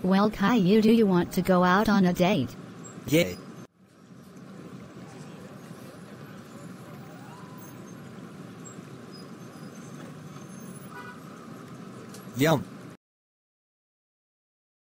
Well, Caillou, do you want to go out on a date? Yeah. Yum.